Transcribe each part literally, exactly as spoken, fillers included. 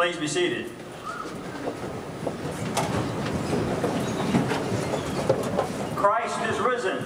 Please be seated. Christ is risen.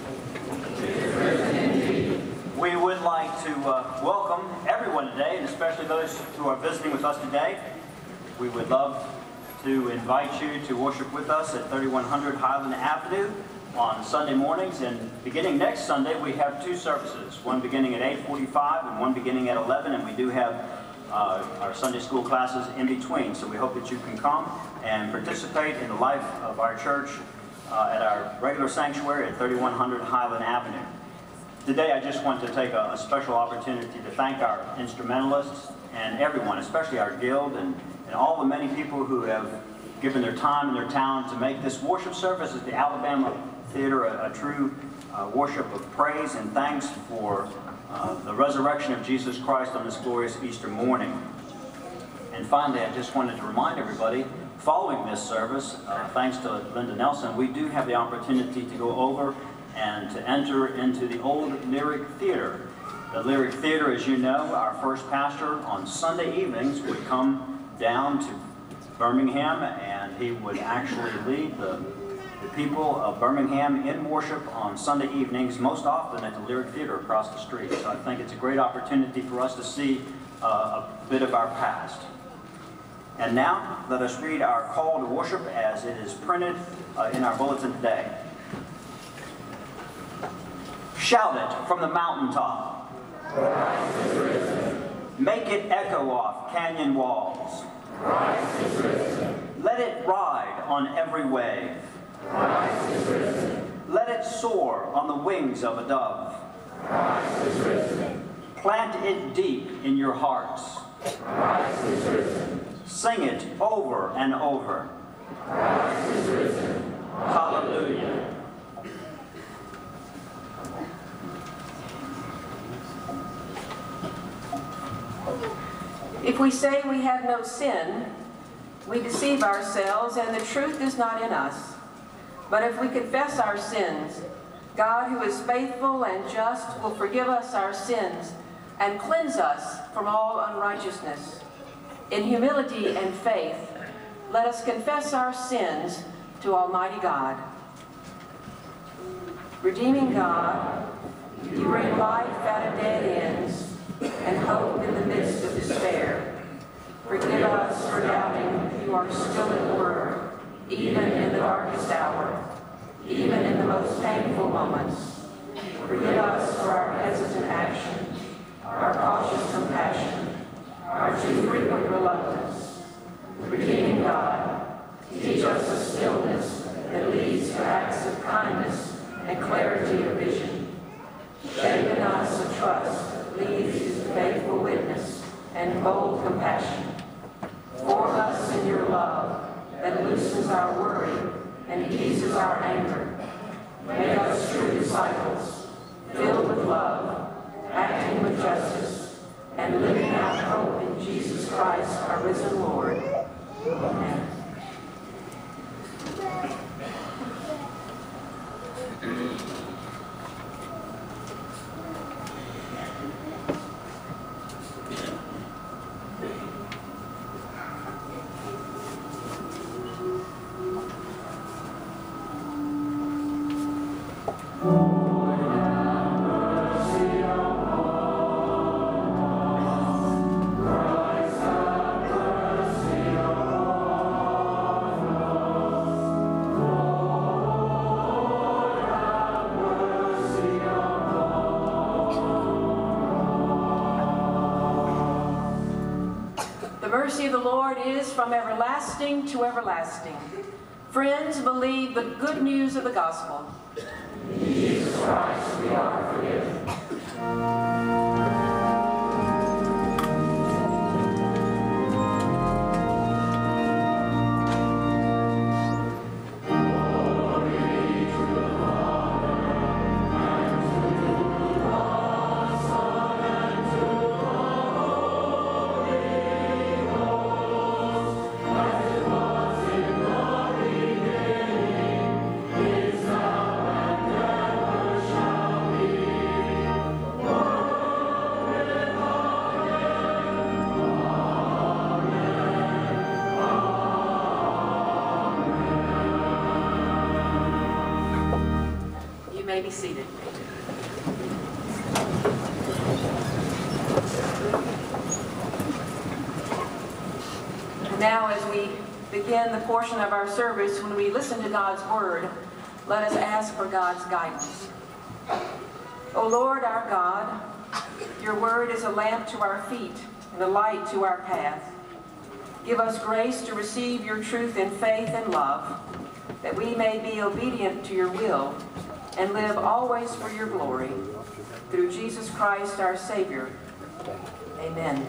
We would like to uh, welcome everyone today, and especially those who are visiting with us today. We would love to invite you to worship with us at thirty-one hundred Highland Avenue on Sunday mornings. And beginning next Sunday, we have two services, one beginning at eight forty-five and one beginning at eleven, and we do have uh, our Sunday school classes in between. So we hope that you can come and participate in the life of our church uh, at our regular sanctuary at thirty-one hundred Highland Avenue. Today, I just want to take a, a special opportunity to thank our instrumentalists and everyone, especially our guild and, and all the many people who have given their time and their talent to make this worship service at the Alabama Theater a, a true uh, worship of praise and thanks for uh, the resurrection of Jesus Christ on this glorious Easter morning. And finally, I just wanted to remind everybody, following this service, uh, thanks to Linda Nelson, we do have the opportunity to go over and to enter into the old Lyric Theater. The Lyric Theater, as you know, our first pastor on Sunday evenings would come down to Birmingham, and he would actually lead the, the people of Birmingham in worship on Sunday evenings, most often at the Lyric Theater across the street. So I think it's a great opportunity for us to see uh, a bit of our past. And now, let us read our call to worship as it is printed uh, in our bulletin today. Shout it from the mountaintop. Christ is risen. Make it echo off canyon walls. Christ is risen. Let it ride on every wave. Christ is risen. Let it soar on the wings of a dove. Christ is risen. Plant it deep in your hearts. Christ is risen. Sing it over and over. Christ is risen. Hallelujah. If we say we have no sin, we deceive ourselves and the truth is not in us. But if we confess our sins, God, who is faithful and just, will forgive us our sins and cleanse us from all unrighteousness. In humility and faith, let us confess our sins to Almighty God. Redeeming God, you bring life out of dead ends and hope in the midst of despair. Forgive us for doubting you are still at work, even in the darkest hour, even in the most painful moments. Forgive us for our hesitant action, our cautious compassion, our too frequent reluctance. Redeeming God, teach us a stillness that leads to acts of kindness and clarity of vision. Shape in us a trust leads to faithful witness and bold compassion. Form us in your love that loosens our worry and eases our anger. Make us true disciples, filled with love, acting with justice, and living out hope in Jesus Christ, our risen Lord. Amen. The mercy of the Lord is from everlasting to everlasting. Friends, believe the good news of the gospel. In Jesus Christ we are forgiven. Shall Now, as we begin the portion of our service, when we listen to God's word, let us ask for God's guidance. O Lord our God, your word is a lamp to our feet and a light to our path. Give us grace to receive your truth in faith and love, that we may be obedient to your will and live always for your glory. Through Jesus Christ our Savior. Amen.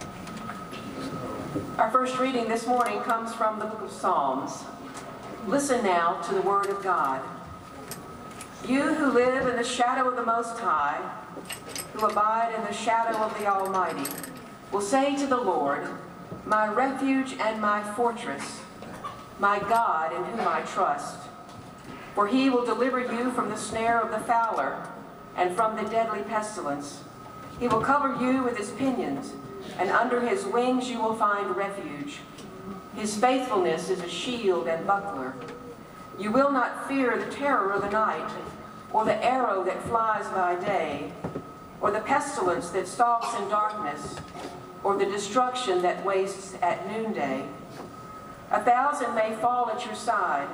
Our first reading this morning comes from the book of Psalms. Listen now to the word of God. You who live in the shadow of the Most High, who abide in the shadow of the Almighty, will say to the Lord, my refuge and my fortress, my God in whom I trust. For he will deliver you from the snare of the fowler and from the deadly pestilence. He will cover you with his pinions, and under his wings you will find refuge. His faithfulness is a shield and buckler. You will not fear the terror of the night, or the arrow that flies by day, or the pestilence that stalks in darkness, or the destruction that wastes at noonday. A thousand may fall at your side,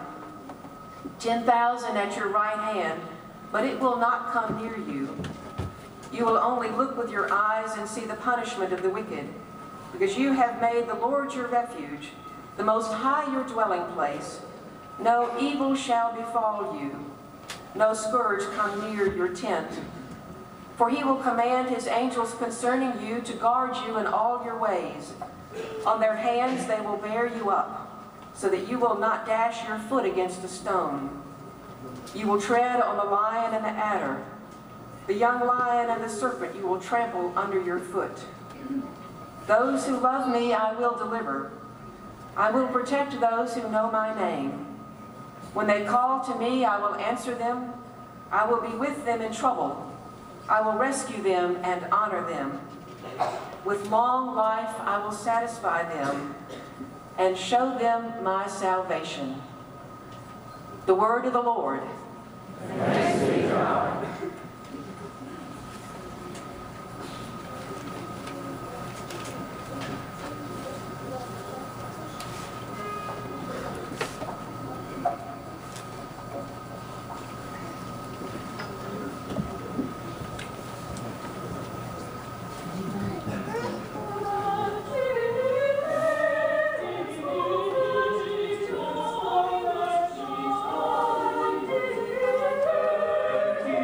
ten thousand at your right hand, but it will not come near you. You will only look with your eyes and see the punishment of the wicked, because you have made the Lord your refuge, the Most High your dwelling place. No evil shall befall you, no scourge come near your tent. For he will command his angels concerning you to guard you in all your ways. On their hands they will bear you up, so that you will not dash your foot against a stone. You will tread on the lion and the adder. The young lion and the serpent you will trample under your foot. Those who love me I will deliver. I will protect those who know my name. When they call to me, I will answer them. I will be with them in trouble. I will rescue them and honor them. With long life I will satisfy them and show them my salvation. The word of the Lord. Thanks be to God. Thank you.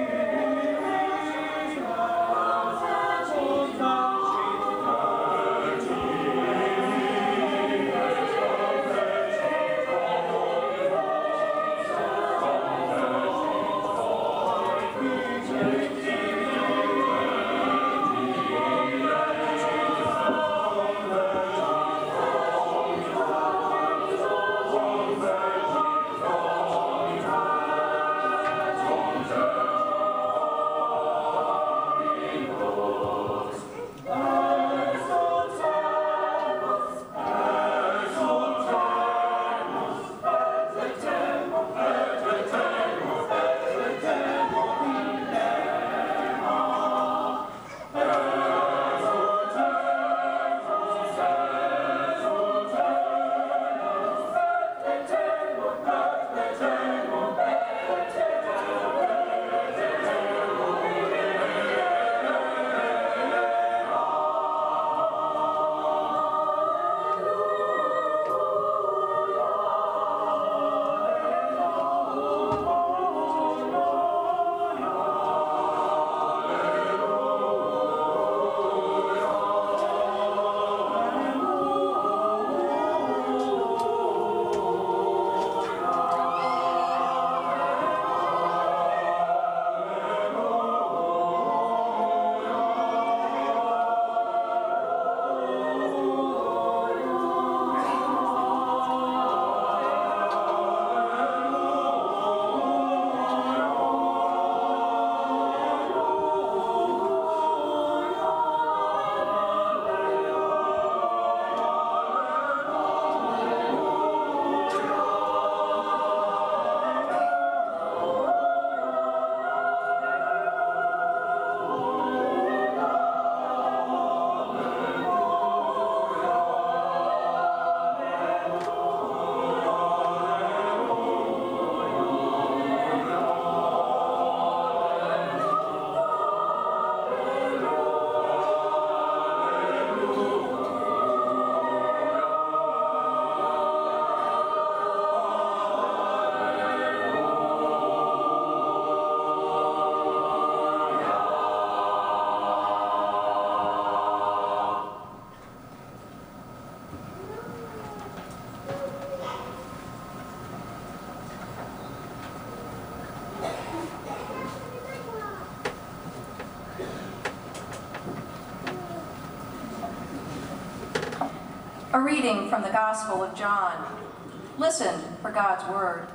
A reading from the Gospel of John. Listen for God's word.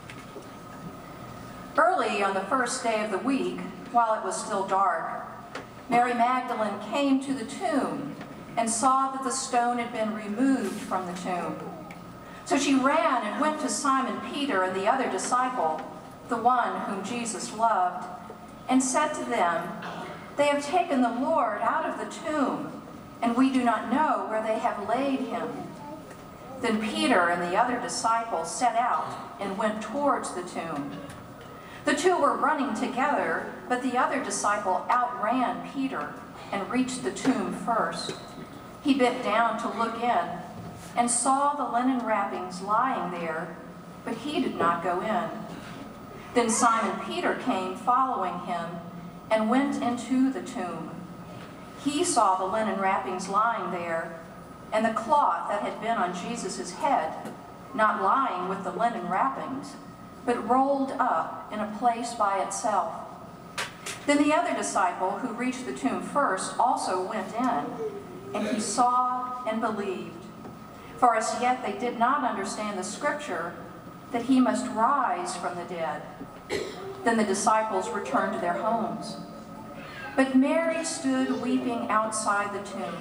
Early on the first day of the week, while it was still dark, Mary Magdalene came to the tomb and saw that the stone had been removed from the tomb. So she ran and went to Simon Peter and the other disciple, the one whom Jesus loved, and said to them, "They have taken the Lord out of the tomb, and we do not know where they have laid him." Then Peter and the other disciple set out and went towards the tomb. The two were running together, but the other disciple outran Peter and reached the tomb first. He bent down to look in and saw the linen wrappings lying there, but he did not go in. Then Simon Peter came following him and went into the tomb. He saw the linen wrappings lying there, and the cloth that had been on Jesus' head, not lying with the linen wrappings, but rolled up in a place by itself. Then the other disciple, who reached the tomb first, also went in, and he saw and believed. For as yet they did not understand the scripture that he must rise from the dead. Then the disciples returned to their homes. But Mary stood weeping outside the tomb.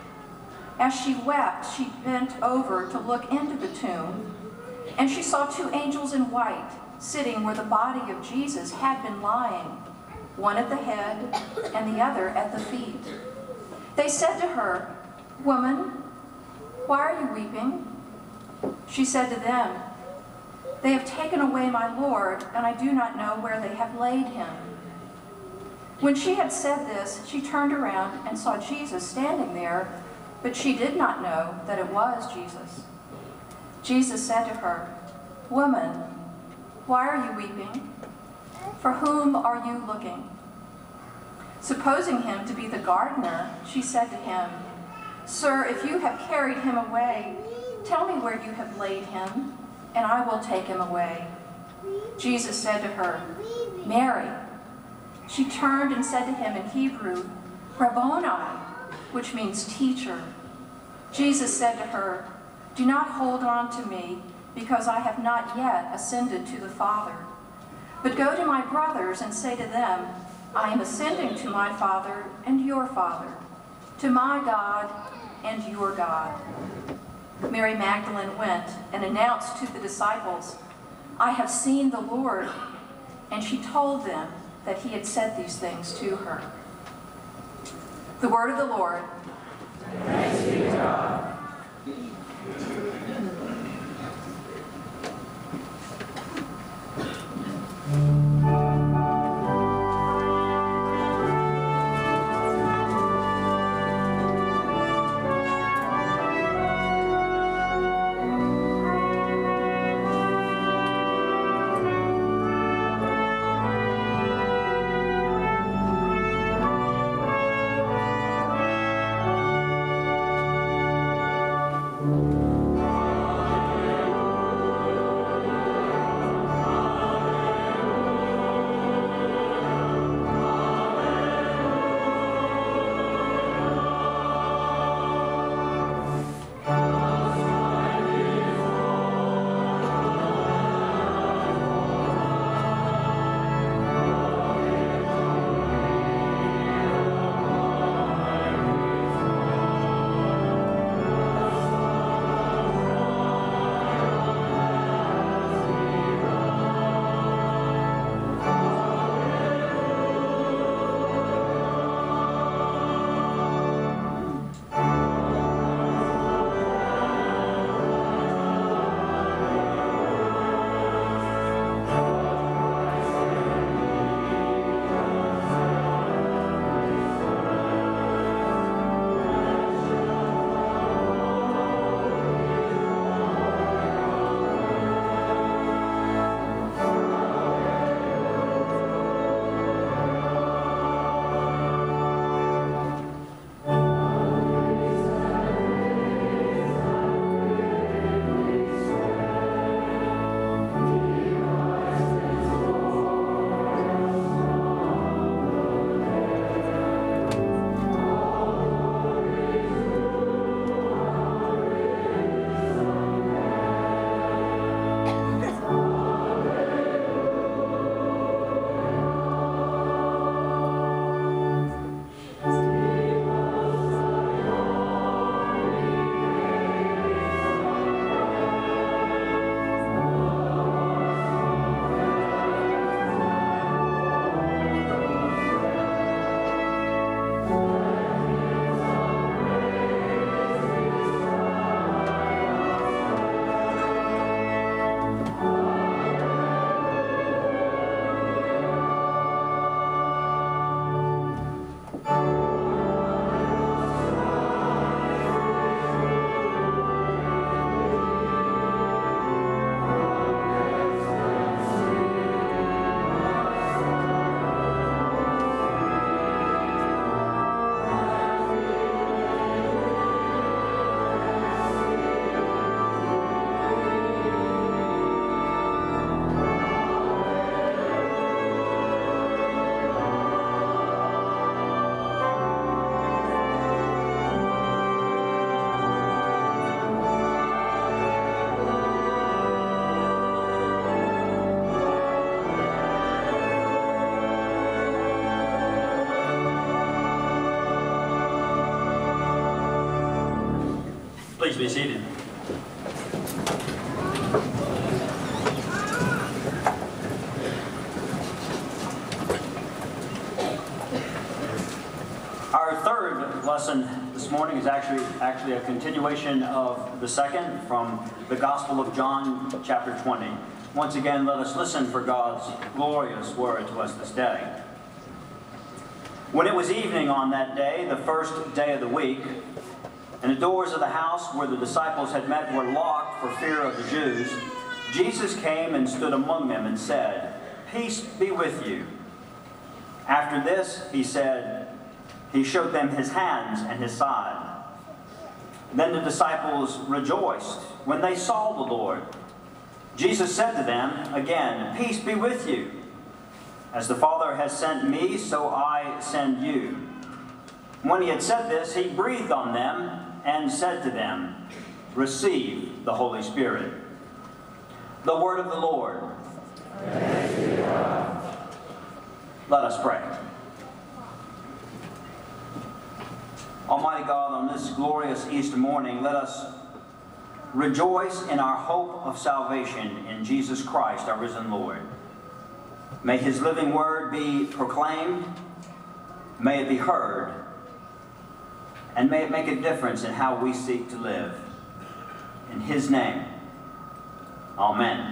As she wept, she bent over to look into the tomb, and she saw two angels in white sitting where the body of Jesus had been lying, one at the head and the other at the feet. They said to her, "Woman, why are you weeping?" She said to them, "They have taken away my Lord, and I do not know where they have laid him." When she had said this, she turned around and saw Jesus standing there, but she did not know that it was Jesus. Jesus said to her, "Woman, why are you weeping? For whom are you looking?" Supposing him to be the gardener, she said to him, "Sir, if you have carried him away, tell me where you have laid him, and I will take him away." Jesus said to her, "Mary." She turned and said to him in Hebrew, "Rabboni," which means teacher. Jesus said to her, "Do not hold on to me, because I have not yet ascended to the Father. But go to my brothers and say to them, I am ascending to my Father and your Father, to my God and your God." Mary Magdalene went and announced to the disciples, "I have seen the Lord," and she told them that he had said these things to her. The word of the Lord. Thanks be to God. Thank you. Please be seated. Our third lesson this morning is actually actually a continuation of the second from the Gospel of John, chapter twenty. Once again, let us listen for God's glorious word to us this day. When it was evening on that day, the first day of the week, and the doors of the house where the disciples had met were locked for fear of the Jews, Jesus came and stood among them and said, "Peace be with you." After this, he said, he showed them his hands and his side. Then the disciples rejoiced when they saw the Lord. Jesus said to them again, "Peace be with you. As the Father has sent me, so I send you." When he had said this, he breathed on them and said to them, "Receive the Holy Spirit." The word of the Lord. Thanks be to God. Let us pray. Almighty God, on this glorious Easter morning, let us rejoice in our hope of salvation in Jesus Christ, our risen Lord. May his living word be proclaimed, may it be heard, and may it make a difference in how we seek to live. In his name, amen.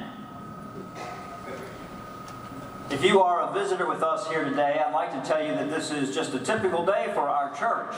If you are a visitor with us here today, I'd like to tell you that this is just a typical day for our church.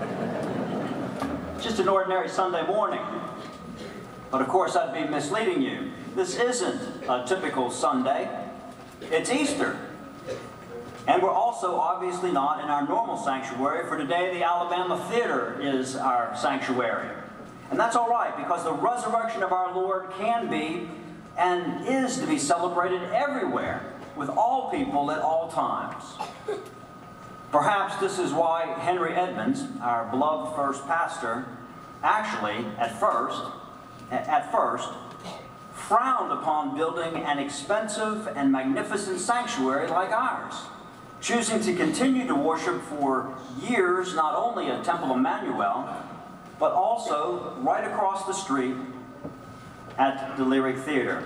Just an ordinary Sunday morning. But of course, I'd be misleading you. This isn't a typical Sunday. It's Easter. And we're also obviously not in our normal sanctuary. For today, the Alabama Theater is our sanctuary. And that's all right, because the resurrection of our Lord can be and is to be celebrated everywhere, with all people at all times. Perhaps this is why Henry Edmonds, our beloved first pastor, actually, at first, at first, frowned upon building an expensive and magnificent sanctuary like ours, choosing to continue to worship for years not only at Temple Emmanuel, but also right across the street at the Lyric Theater.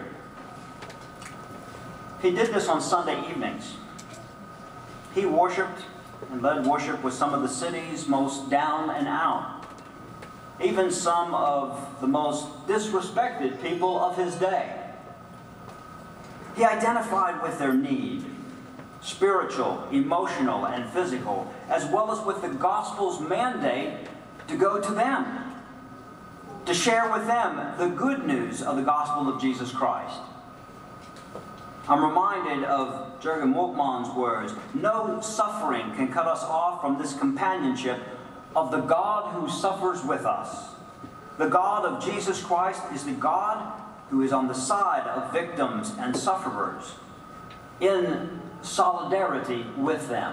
He did this on Sunday evenings. He worshiped and led worship with some of the city's most down and out, even some of the most disrespected people of his day. He identified with their need, spiritual, emotional, and physical, as well as with the gospel's mandate to go to them, to share with them the good news of the gospel of Jesus Christ. I'm reminded of Jürgen Moltmann's words, "No suffering can cut us off from this companionship of the God who suffers with us. The God of Jesus Christ is the God who is on the side of victims and sufferers, in solidarity with them."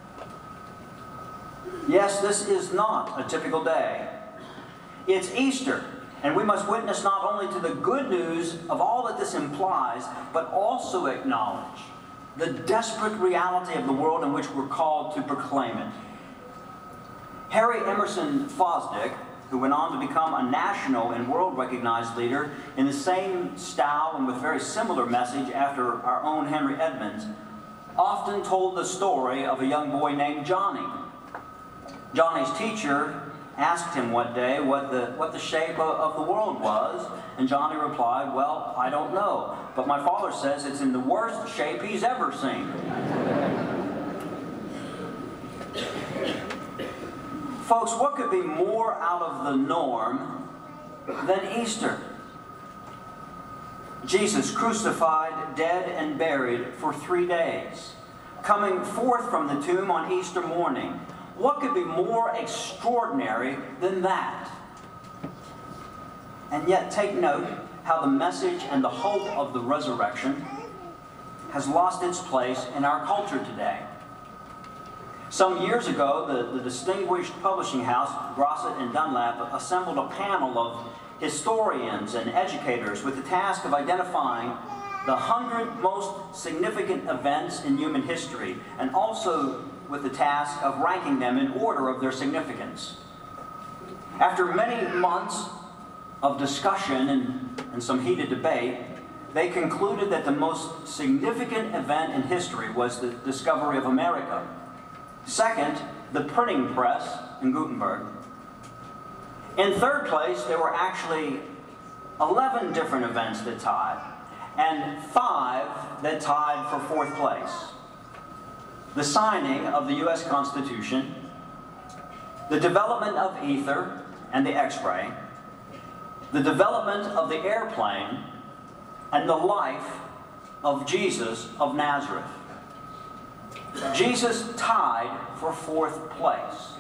Yes, this is not a typical day. It's Easter, and we must witness not only to the good news of all that this implies, but also acknowledge the desperate reality of the world in which we're called to proclaim it. Harry Emerson Fosdick, who went on to become a national and world-recognized leader in the same style and with very similar message after our own Henry Edmonds, often told the story of a young boy named Johnny. Johnny's teacher asked him one day what the, what the shape of, of the world was, and Johnny replied, "Well, I don't know, but my father says it's in the worst shape he's ever seen." Folks, what could be more out of the norm than Easter? Jesus crucified, dead, and buried for three days, coming forth from the tomb on Easter morning. What could be more extraordinary than that? And yet, take note how the message and the hope of the resurrection has lost its place in our culture today. Some years ago, the, the distinguished publishing house, Grosset and Dunlap, assembled a panel of historians and educators with the task of identifying the hundred most significant events in human history, and also with the task of ranking them in order of their significance. After many months of discussion and, and some heated debate, they concluded that the most significant event in history was the discovery of America. Second, the printing press in Gutenberg. In third place, there were actually eleven different events that tied, and five that tied for fourth place. The signing of the U S Constitution, the development of ether and the X-ray, the development of the airplane, and the life of Jesus of Nazareth. Jesus tied for fourth place.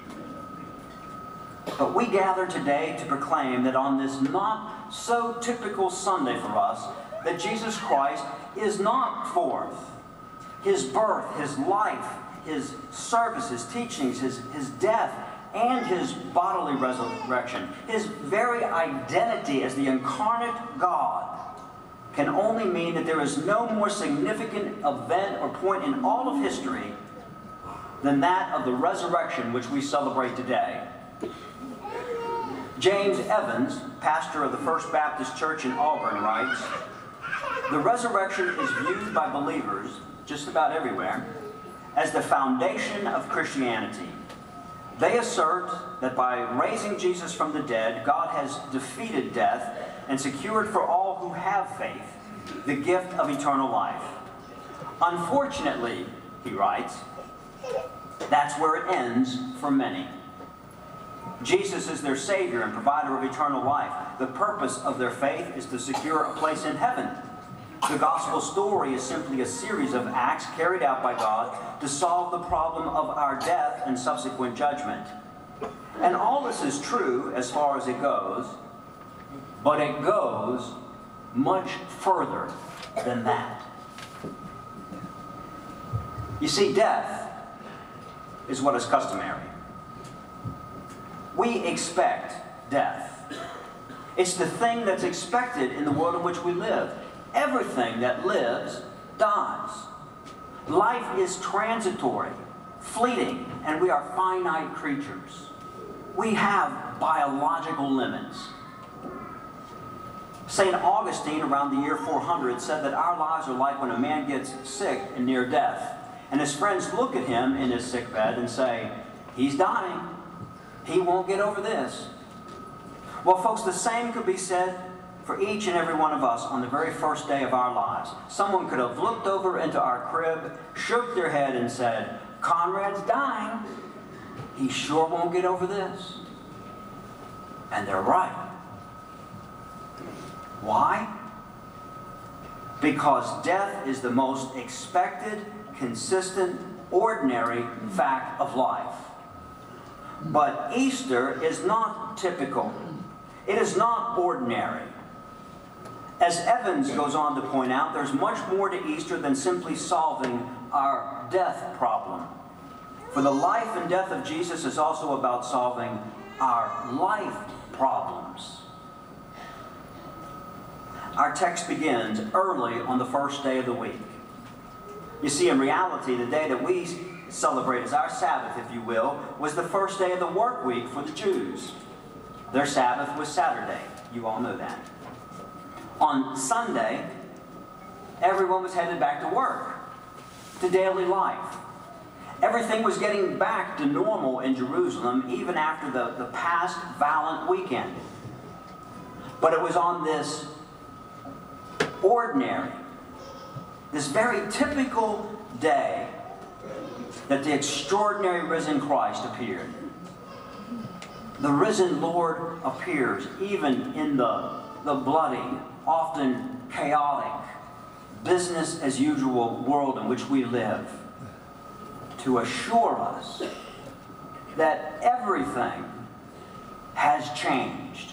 But we gather today to proclaim that on this not so typical Sunday for us, that Jesus Christ is not fourth. His birth, His life, His service, His teachings, His, his death, and His bodily resurrection, His very identity as the incarnate God, can only mean that there is no more significant event or point in all of history than that of the resurrection which we celebrate today. James Evans, pastor of the First Baptist Church in Auburn, writes, "The resurrection is viewed by believers, just about everywhere, as the foundation of Christianity. They assert that by raising Jesus from the dead, God has defeated death and secured for all who have faith the gift of eternal life. Unfortunately," he writes, "that's where it ends for many. Jesus is their Savior and provider of eternal life. The purpose of their faith is to secure a place in heaven. The gospel story is simply a series of acts carried out by God to solve the problem of our death and subsequent judgment. And all this is true as far as it goes, but it goes much further than that." You see, death is what is customary. We expect death. It's the thing that's expected in the world in which we live. Everything that lives dies. Life is transitory, fleeting, and we are finite creatures. We have biological limits. Saint Augustine, around the year four hundred, said that our lives are like when a man gets sick and near death, and his friends look at him in his sick bed and say, "He's dying. He won't get over this." Well, folks, the same could be said for each and every one of us on the very first day of our lives. Someone could have looked over into our crib, shook their head, and said, "Conrad's dying. He sure won't get over this." And they're right. Why? Because death is the most expected, consistent, ordinary fact of life. But Easter is not typical. It is not ordinary. As Evans goes on to point out, there's much more to Easter than simply solving our death problem. For the life and death of Jesus is also about solving our life problems. Our text begins early on the first day of the week. You see, in reality, the day that we celebrate as our Sabbath, if you will, was the first day of the work week for the Jews. Their Sabbath was Saturday. You all know that. On Sunday, everyone was headed back to work, to daily life. Everything was getting back to normal in Jerusalem, even after the, the past violent weekend. But it was on this ordinary, this very typical day that the extraordinary risen Christ appeared. The risen Lord appears even in the, the bloody, often chaotic, business as usual world in which we live, to assure us that everything has changed.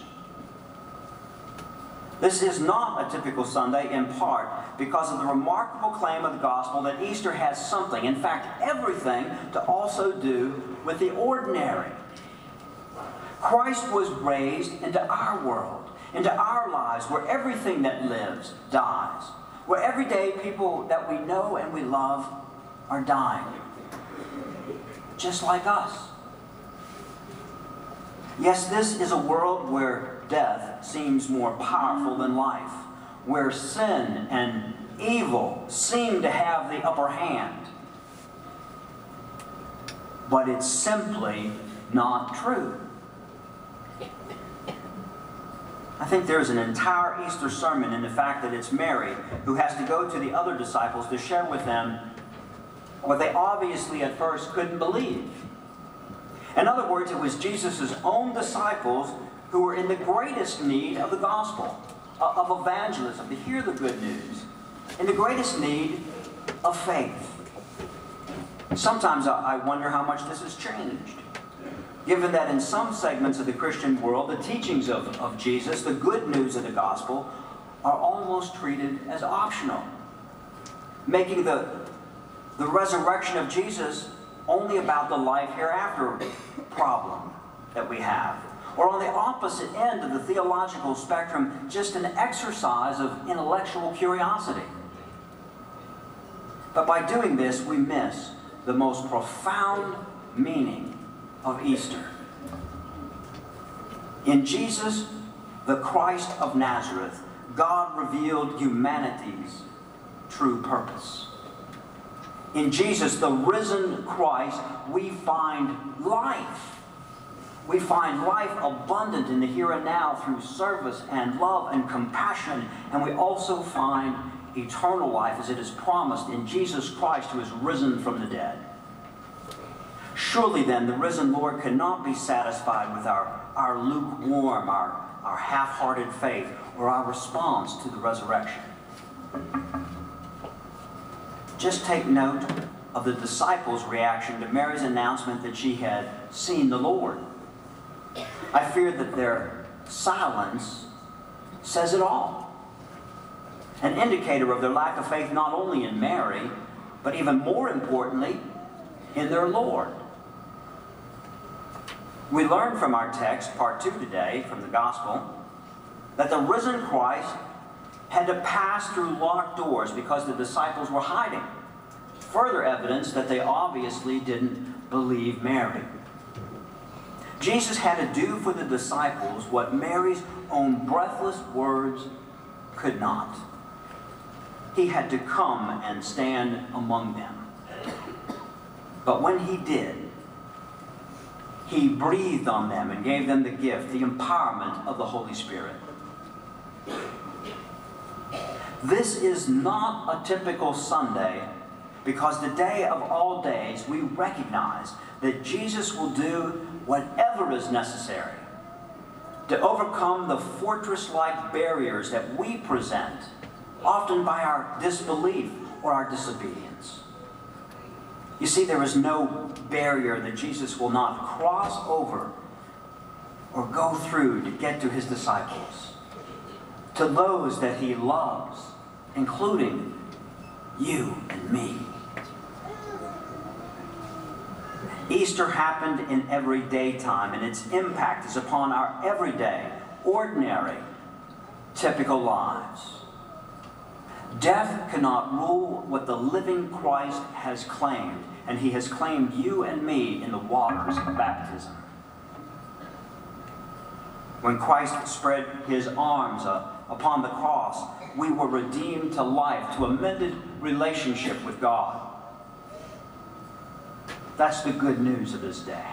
This is not a typical Sunday, in part because of the remarkable claim of the gospel that Easter has something, in fact, everything, to also do with the ordinary. Christ was raised into our world, into our lives, where everything that lives dies, where every day people that we know and we love are dying, just like us. Yes, this is a world where death seems more powerful than life, where sin and evil seem to have the upper hand. But it's simply not true. I think there's an entire Easter sermon in the fact that it's Mary who has to go to the other disciples to share with them what they obviously at first couldn't believe. In other words, it was Jesus' own disciples who were in the greatest need of the gospel, of evangelism, to hear the good news, in the greatest need of faith. Sometimes I wonder how much this has changed, given that in some segments of the Christian world, the teachings of, of Jesus, the good news of the gospel, are almost treated as optional, making the, the resurrection of Jesus only about the life hereafter problem that we have. Or on the opposite end of the theological spectrum, just an exercise of intellectual curiosity. But by doing this, we miss the most profound meaning of Easter. In Jesus, the Christ of Nazareth, God revealed humanity's true purpose. In Jesus, the risen Christ, we find life. We find life abundant in the here and now through service and love and compassion. And we also find eternal life as it is promised in Jesus Christ, who is risen from the dead. Surely then, the risen Lord cannot be satisfied with our, our lukewarm, our, our half-hearted faith, or our response to the resurrection. Just take note of the disciples' reaction to Mary's announcement that she had seen the Lord. I fear that their silence says it all. An indicator of their lack of faith not only in Mary, but even more importantly, in their Lord. We learn from our text, part two today, from the Gospel, that the risen Christ had to pass through locked doors because the disciples were hiding. Further evidence that they obviously didn't believe Mary. Jesus had to do for the disciples what Mary's own breathless words could not. He had to come and stand among them. But when he did, he breathed on them and gave them the gift, the empowerment of the Holy Spirit. This is not a typical Sunday, because today of all days we recognize that Jesus will do whatever is necessary to overcome the fortress-like barriers that we present, often by our disbelief or our disobedience. You see, there is no barrier that Jesus will not cross over or go through to get to his disciples, to those that he loves, including you and me. Easter happened in everyday time, and its impact is upon our everyday, ordinary, typical lives. Death cannot rule what the living Christ has claimed, and he has claimed you and me in the waters of baptism. When Christ spread his arms up upon the cross, we were redeemed to life, to a mended relationship with God. That's the good news of this day.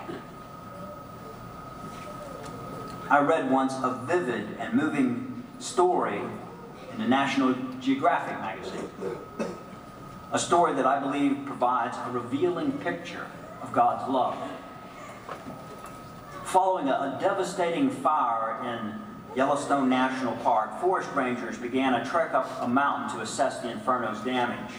I read once a vivid and moving story in the National Geographic magazine. A story that I believe provides a revealing picture of God's love. Following a, a devastating fire in Yellowstone National Park, forest rangers began a trek up a mountain to assess the inferno's damage.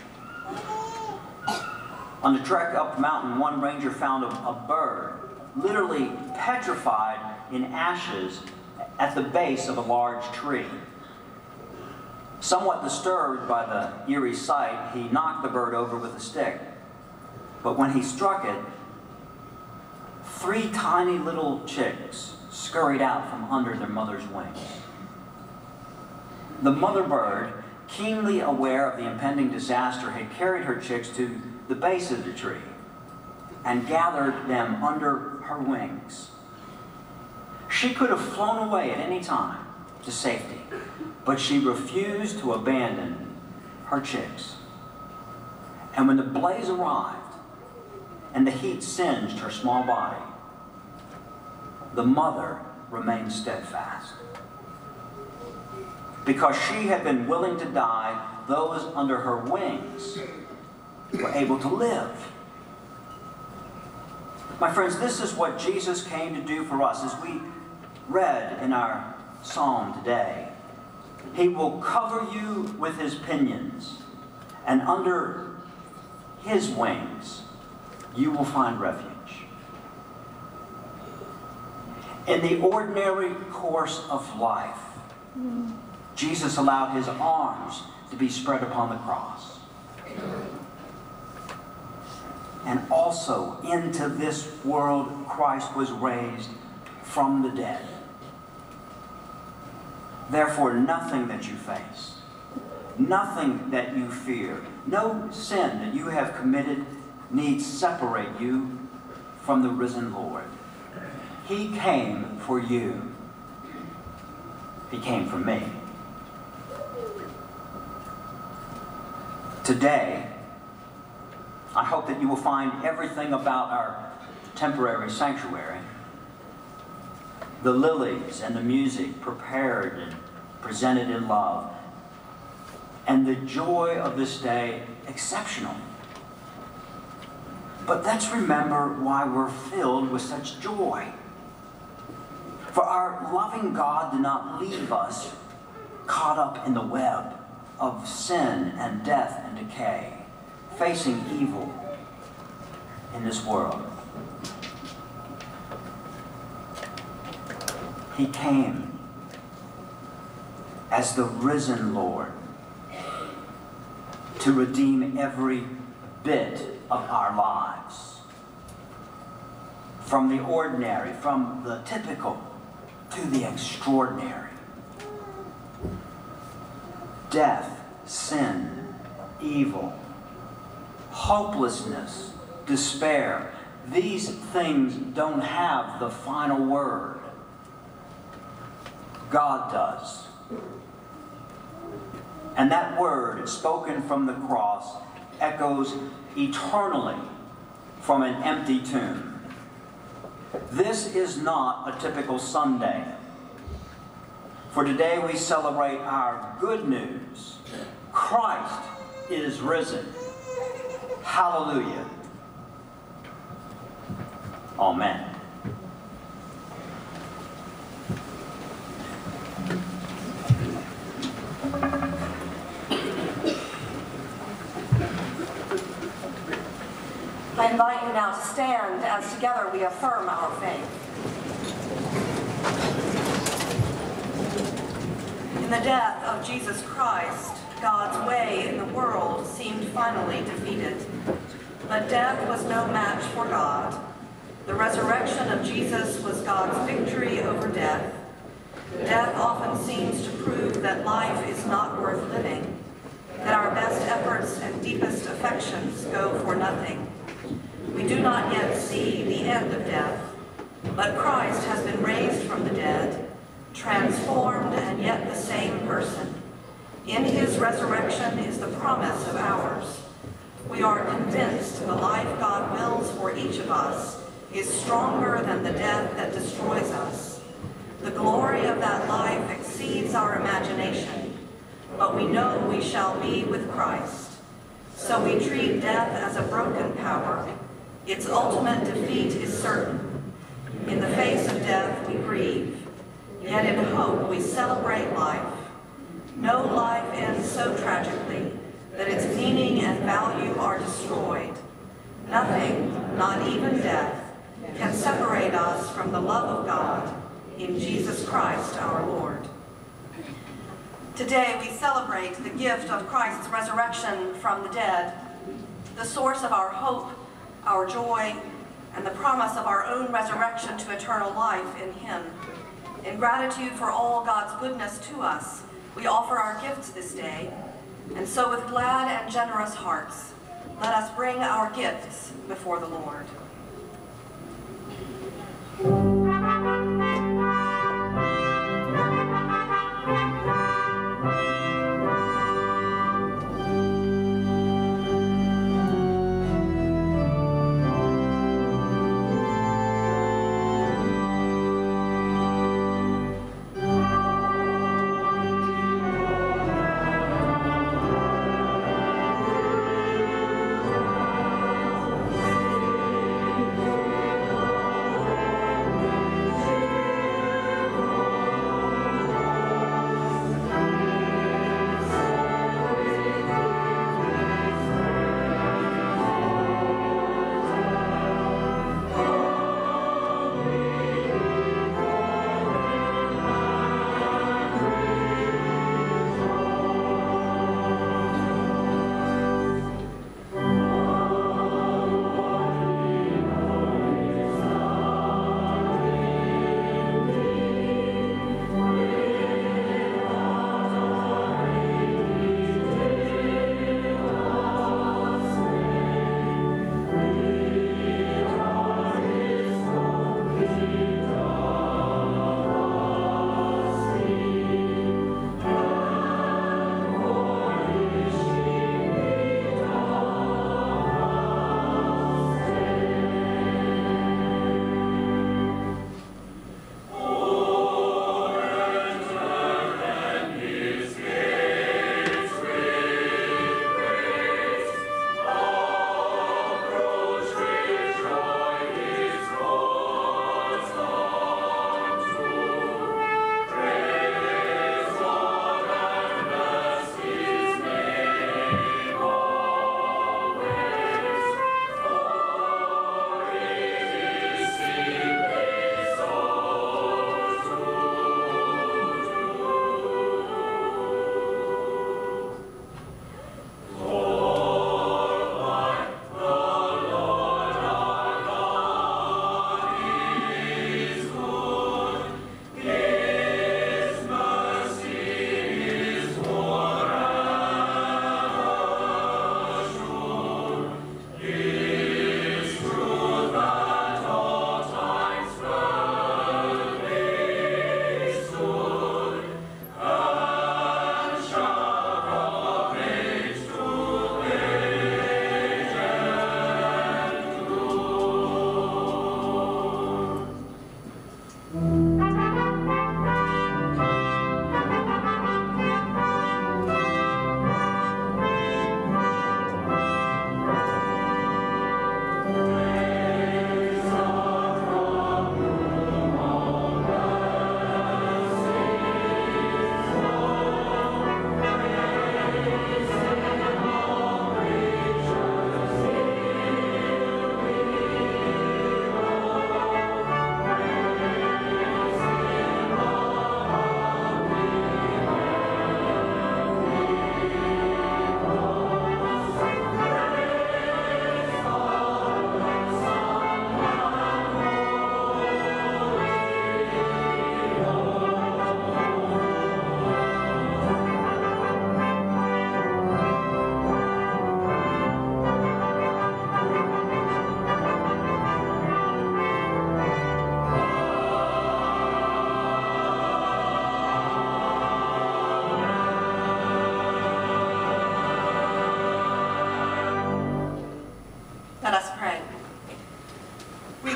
On the trek up the mountain, one ranger found a, a bird literally petrified in ashes at the base of a large tree. Somewhat disturbed by the eerie sight, he knocked the bird over with a stick. But when he struck it, three tiny little chicks scurried out from under their mother's wings. The mother bird, keenly aware of the impending disaster, had carried her chicks to the base of the tree and gathered them under her wings. She could have flown away at any time to safety, but she refused to abandon her chicks. And when the blaze arrived and the heat singed her small body, the mother remained steadfast. Because she had been willing to die, those under her wings were able to live. My friends, this is what Jesus came to do for us. As we read in our psalm today, He will cover you with His pinions, and under His wings you will find refuge. In the ordinary course of life, Jesus allowed His arms to be spread upon the cross. And also into this world, Christ was raised from the dead. Therefore, nothing that you face, nothing that you fear, no sin that you have committed needs separate you from the risen Lord. He came for you. He came for me. Today, I hope that you will find everything about our temporary sanctuary, the lilies and the music prepared and presented in love, and the joy of this day exceptional. But let's remember why we're filled with such joy. For our loving God did not leave us caught up in the web of sin and death and decay, facing evil in this world. He came as the risen Lord to redeem every bit of our lives, from the ordinary, from the typical, to the extraordinary. Death, sin, evil, hopelessness, despair, these things don't have the final word. God does. And that word spoken from the cross echoes eternally from an empty tomb. This is not a typical Sunday. For today we celebrate our good news. Christ is risen. Hallelujah. Amen. I invite you now to stand as together we affirm our faith. In the death of Jesus Christ, God's way in the world seemed finally defeated. But death was no match for God. The resurrection of Jesus was God's victory over death. Death often seems to prove that life is not worth living, that our best efforts and deepest affections go for nothing. We do not yet see the end of death, but Christ has been raised from the dead, transformed and yet the same person. In His resurrection is the promise of ours. We are convinced the life God wills for each of us is stronger than the death that destroys us. The glory of that life exceeds our imagination, but we know we shall be with Christ. So we treat death as a broken power. Its ultimate defeat is certain. In the face of death we grieve, yet in hope we celebrate life. No life ends so tragically that its meaning and value are destroyed. Nothing, not even death, can separate us from the love of God in Jesus Christ our Lord. Today we celebrate the gift of Christ's resurrection from the dead, the source of our hope, our joy, and the promise of our own resurrection to eternal life in Him. In gratitude for all God's goodness to us, we offer our gifts this day, and so with glad and generous hearts, let us bring our gifts before the Lord.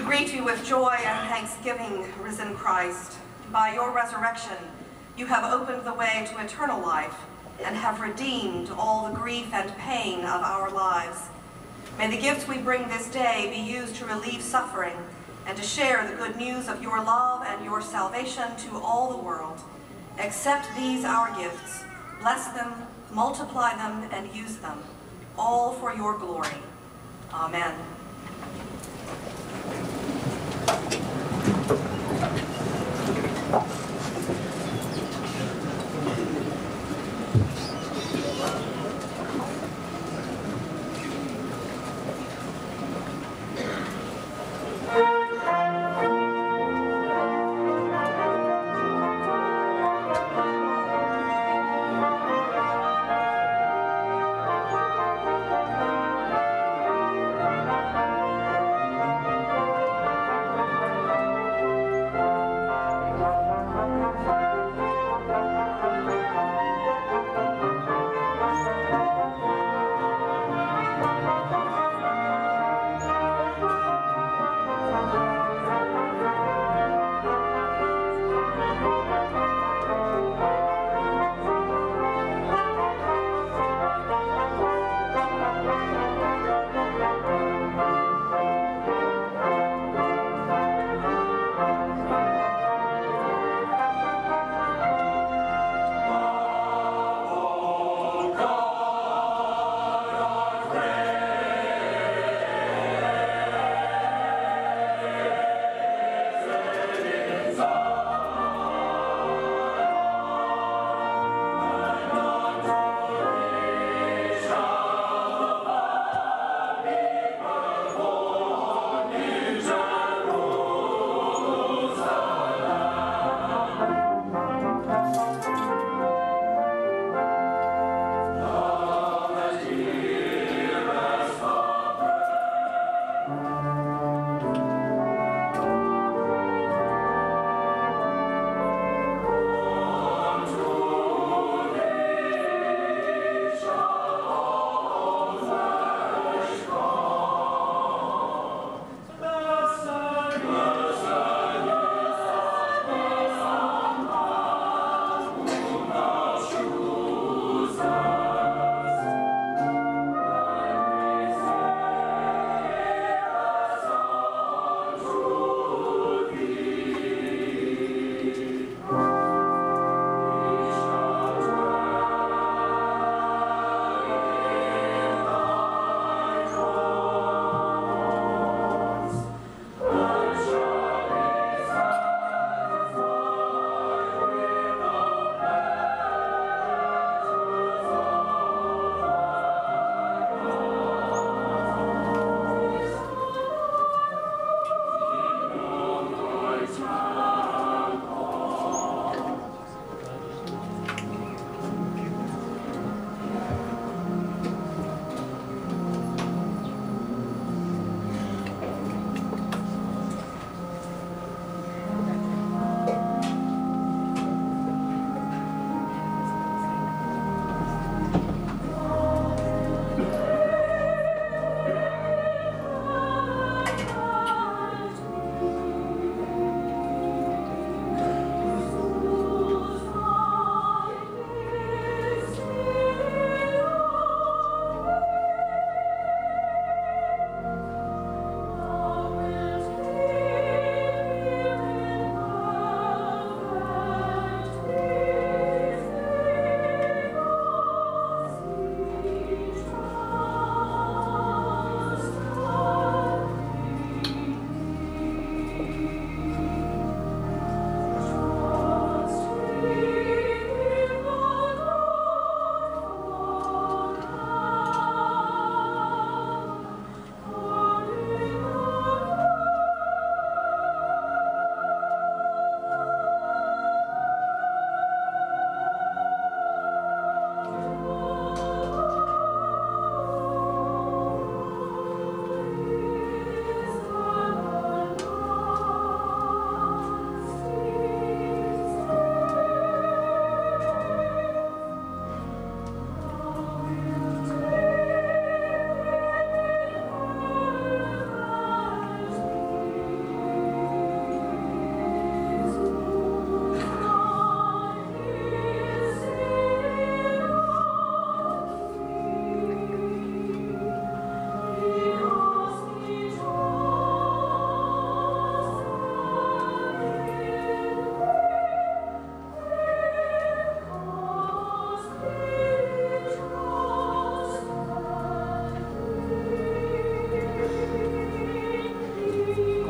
greet you with joy and thanksgiving, risen Christ. By your resurrection, you have opened the way to eternal life and have redeemed all the grief and pain of our lives. May the gifts we bring this day be used to relieve suffering and to share the good news of your love and your salvation to all the world. Accept these our gifts, bless them, multiply them, and use them, all for your glory. Amen. Thank you.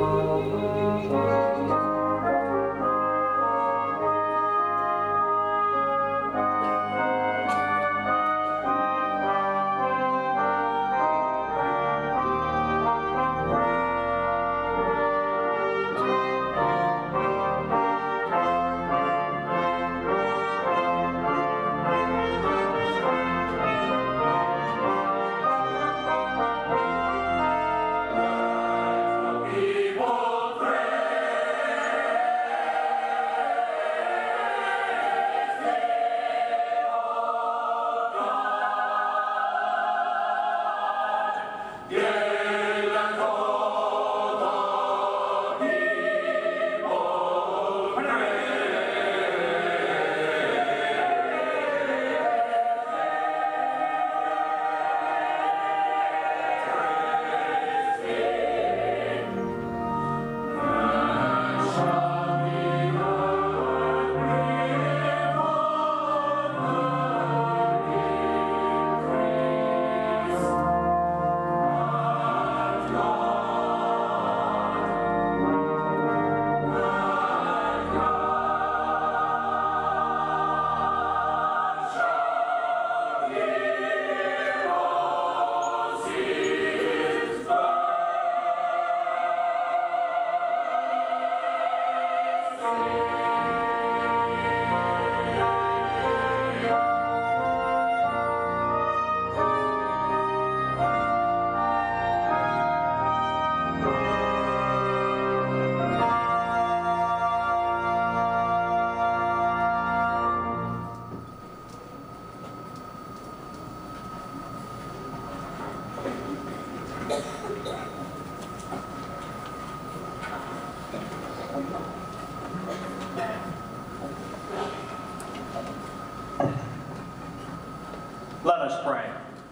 Let us pray.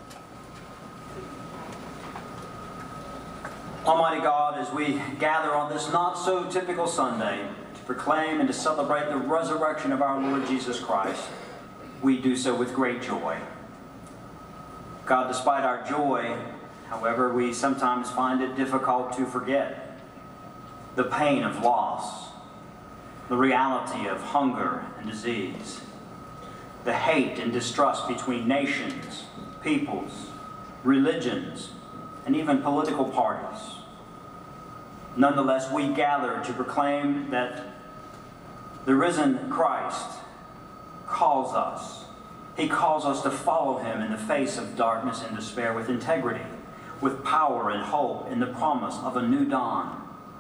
Almighty God, as we gather on this not so typical Sunday to proclaim and to celebrate the resurrection of our Lord Jesus Christ, we do so with great joy. God, despite our joy, however, we sometimes find it difficult to forget the pain of loss, the reality of hunger and disease, the hate and distrust between nations, peoples, religions, and even political parties. Nonetheless, we gather to proclaim that the risen Christ calls us. He calls us to follow him in the face of darkness and despair with integrity, with power and hope in the promise of a new dawn.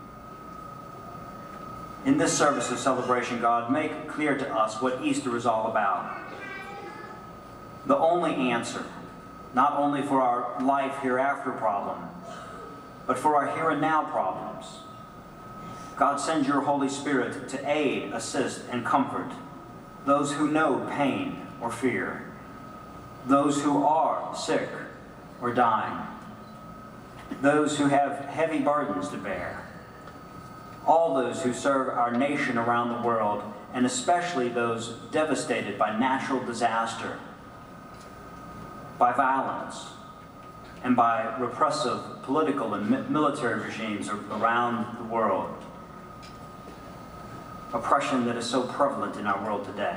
In this service of celebration, God, make clear to us what Easter is all about. The only answer, not only for our life hereafter problem, but for our here and now problems. God, send your Holy Spirit to aid, assist, and comfort those who know pain or fear, those who are sick or dying, those who have heavy burdens to bear, all those who serve our nation around the world, and especially those devastated by natural disaster, by violence, and by repressive political and military regimes around the world. Oppression that is so prevalent in our world today.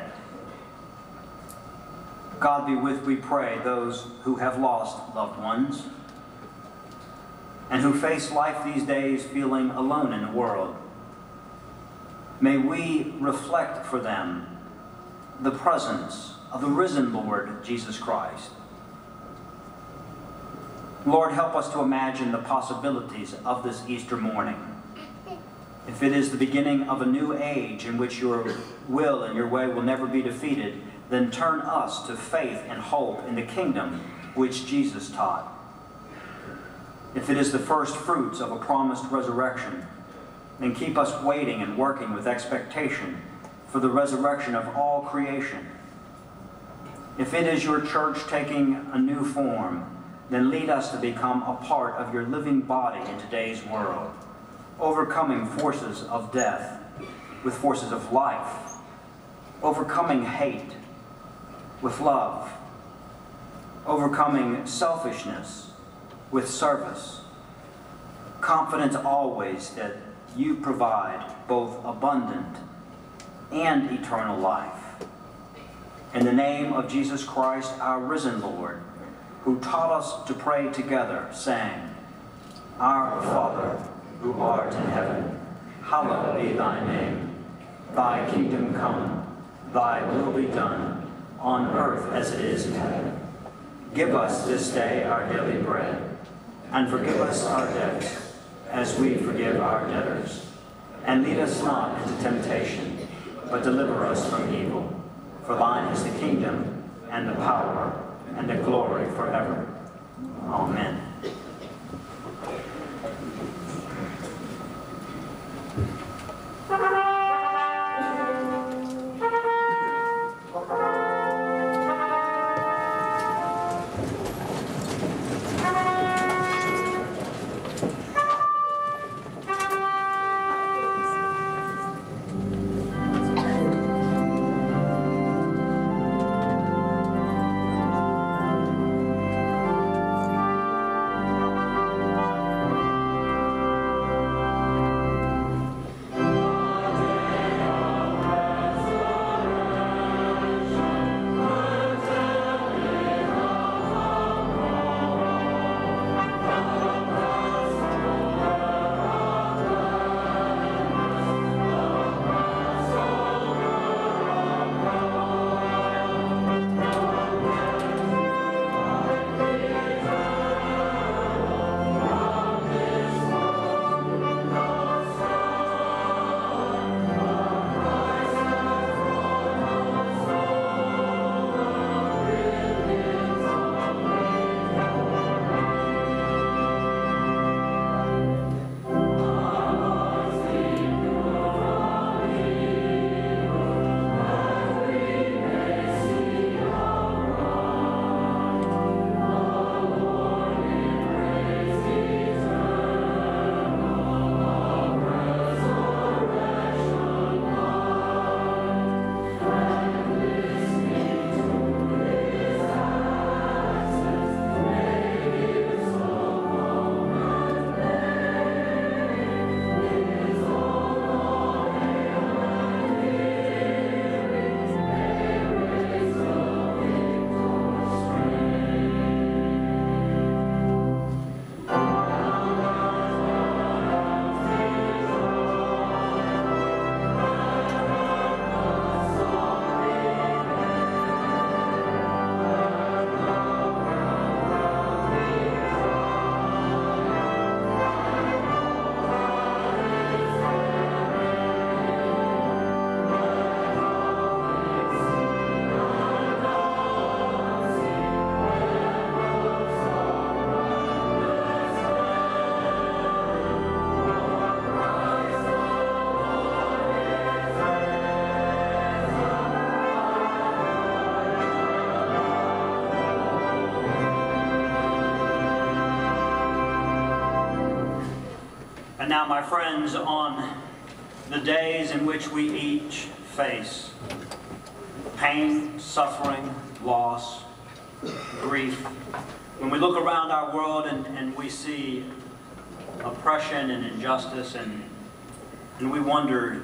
God, be with, we pray, those who have lost loved ones and who face life these days feeling alone in the world. May we reflect for them the presence of the risen Lord Jesus Christ. Lord, help us to imagine the possibilities of this Easter morning. If it is the beginning of a new age in which your will and your way will never be defeated, then turn us to faith and hope in the kingdom which Jesus taught. If it is the first fruits of a promised resurrection, then keep us waiting and working with expectation for the resurrection of all creation. If it is your church taking a new form, then lead us to become a part of your living body in today's world, overcoming forces of death with forces of life, overcoming hate with love, overcoming selfishness with service, confident always that you provide both abundant and eternal life. In the name of Jesus Christ, our risen Lord, who taught us to pray together, saying, Our Father, who art in heaven, hallowed be thy name. Thy kingdom come, thy will be done, on earth as it is in heaven. Give us this day our daily bread, and forgive us our debts, as we forgive our debtors. And lead us not into temptation, but deliver us from evil. For thine is the kingdom, and the power, and the glory forever. Amen. And now, my friends, on the days in which we each face pain, suffering, loss, grief, when we look around our world and, and we see oppression and injustice, and, and we wonder,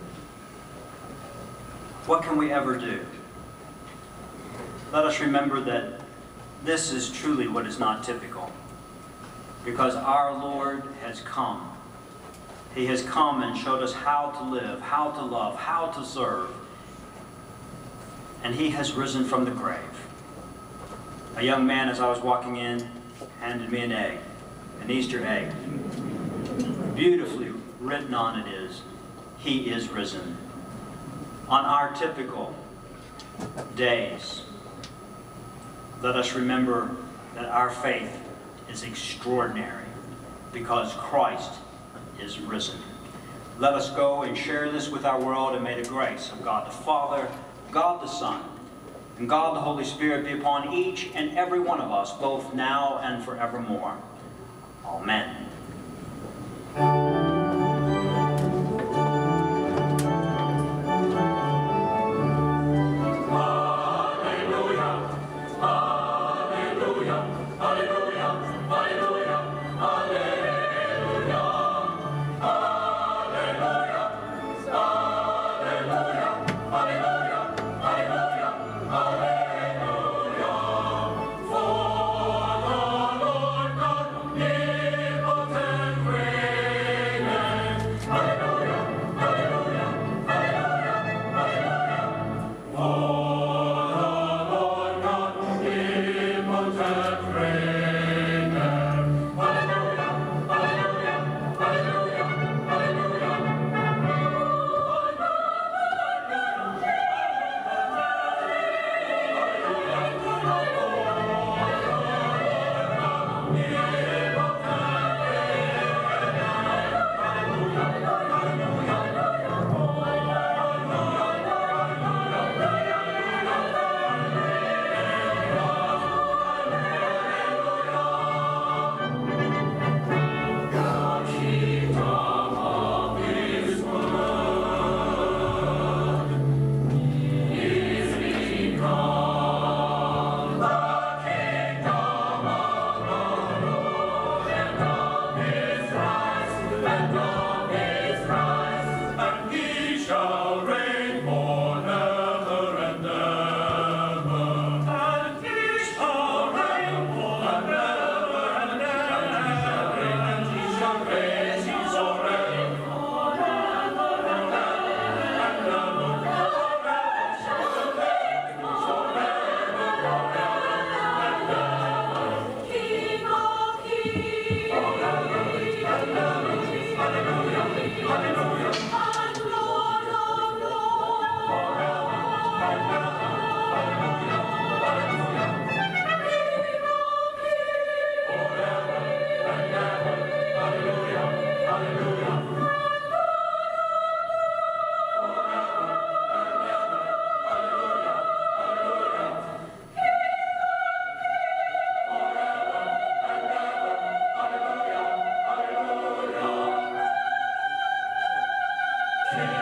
what can we ever do? Let us remember that this is truly what is not typical, because our Lord has come. He has come and showed us how to live, how to love, how to serve. And He has risen from the grave. A young man, as I was walking in, handed me an egg, an Easter egg. Beautifully written on it is, He is risen. On our typical days, let us remember that our faith is extraordinary because Christ is risen. Let us go and share this with our world, and may the grace of God the Father, God the Son, and God the Holy Spirit be upon each and every one of us, both now and forevermore. Amen. Hallelujah, hallelujah, hallelujah, hallelujah. Hallelujah.